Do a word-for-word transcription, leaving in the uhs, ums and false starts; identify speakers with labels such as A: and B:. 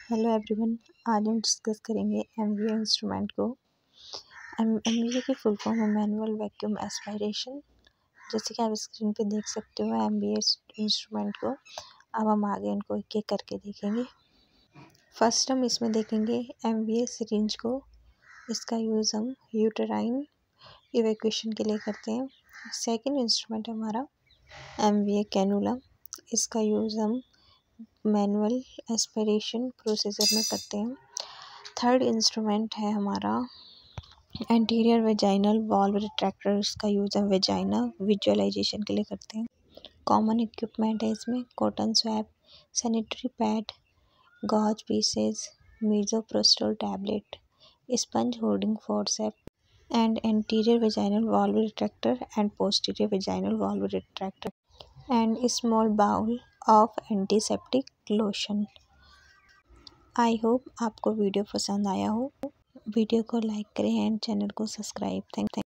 A: Hello everyone, आज हम discuss करेंगे एमवीए इंस्ट्रूमेंट को। एमवीए की फुल फॉर्म है मैनुअल वैक्यूम एस्पायरेशन। जैसे कि आप स्क्रीन पे देख सकते हो एमवीए इंस्ट्रूमेंट को। अब हम आगे इनको एक एक करके देखेंगे। फर्स्ट हम इसमें देखेंगे एमवीए सिरिंज को। इसका यूज़ हम यूटेराइन इवैक्यूएशन के लिए करते हैं। सेकेंड इंस्ट्रूमेंट हमारा एमवीए कैनुला। इसका यूज़ हम मैनुअल एस्पिरेशन प्रोसीजर में करते हैं। थर्ड इंस्ट्रूमेंट है हमारा एंटीरियर वेजाइनल वाल्व रिट्रैक्टर। इसका यूज़ हम वेजाइना विजुअलाइजेशन के लिए करते हैं। कॉमन इक्विपमेंट है इसमें cotton swab, sanitary pad, gauze pieces, misoprostol tablet, sponge holding forcep and anterior vaginal valve retractor and posterior vaginal valve retractor and small bowl of antiseptic lotion. I hope आपको video पसंद आया हो। Video को like करें and channel को subscribe. Thank